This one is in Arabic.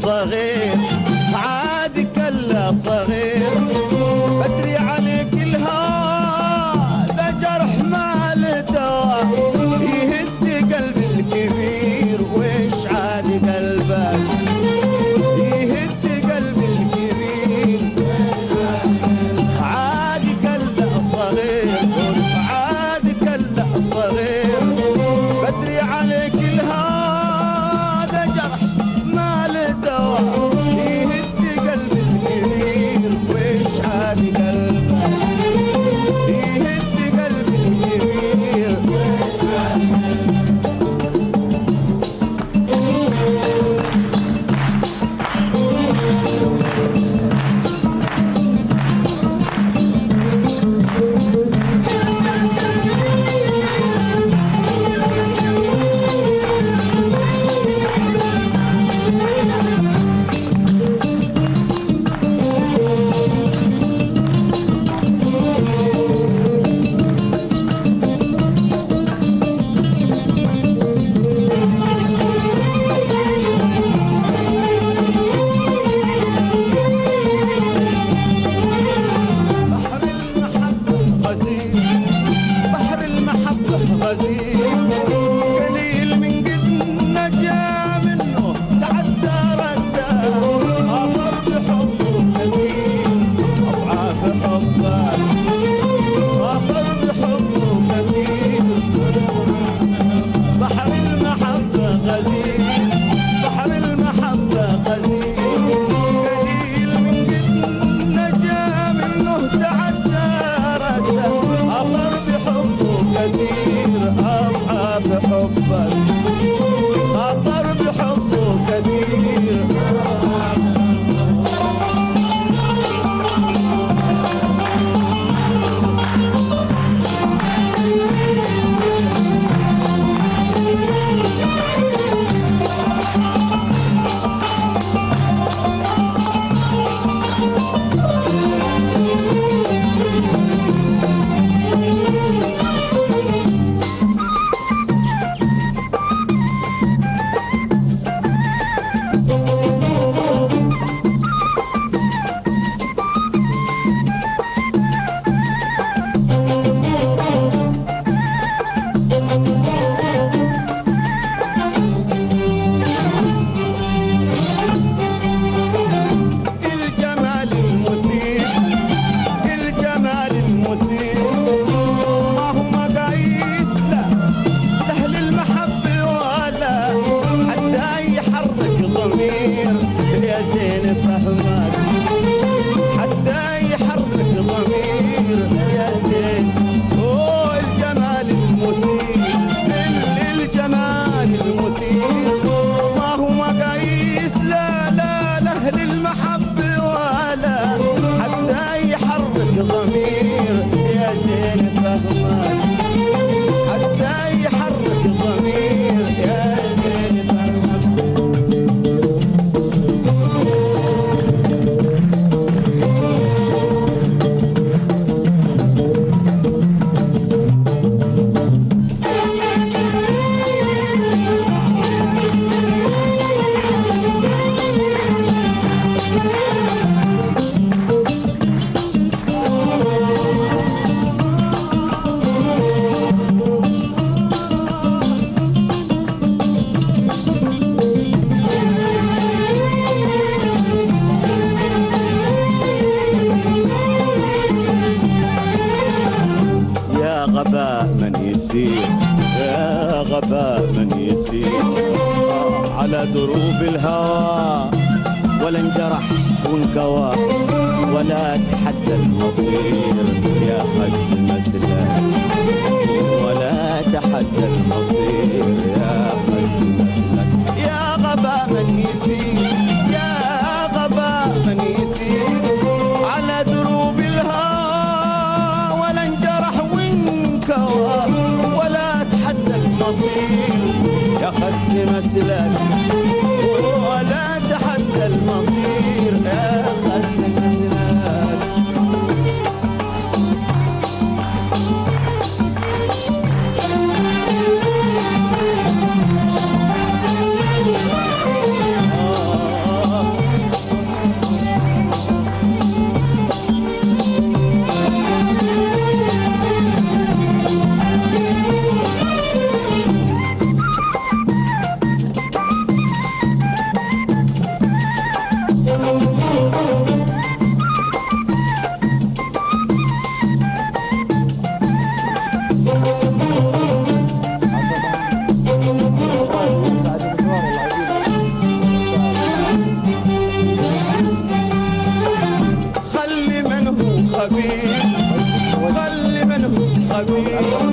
صغير عاد كلا صغير بدري عليك الهوى ذا جرح ما له دواء يهد قلب الكبير ويش عاد قلبك يهد قلب الكبير عاد كلا صغير عاد كلا صغير بدري عليك الهوى ذا جرح ما له دواء يهد قلب الكبير ويش عاد قلبك يهد قلب الكبير بحر المحبة غزير قليل من قد نجا منه تعدى رساه أمر بحبه كثير أضعاف حبه أمر بحبه كثير بحر المحبة غزير بحر المحبة غزير قليل من قد نجا منه تعدى رساه أمر بحبه كثير أضعاف حبه خطر بحبه كثير الجمال المثير الجمال المثير ما هو مقاييس لأهل المحبة ولا حتى يحرك ضمير يا زين فهمك حتى يحرك ضمير يا زين هو الجمال المثير الجمال المثير ما هو مقاييس لا لأهل المحبة ولا حتى يحرك ضمير يا زين فهمك حتى يحرك ضمير يا زين فهمك يا غباء من يسير يا غباء من يسير على دروب الهوى ولا انجرح وانكوى ولا تحدى المصير يا خس مسلك ولا تحدى المصير يا خس مسلك يا غباء من يسير يا غباء من يسير على دروب الهوى ولا انجرح وانكوى ولا تحدى المصير يا خس مسلك ولا تحدى المصير يا خس مسلك خبير خلي منهم خبير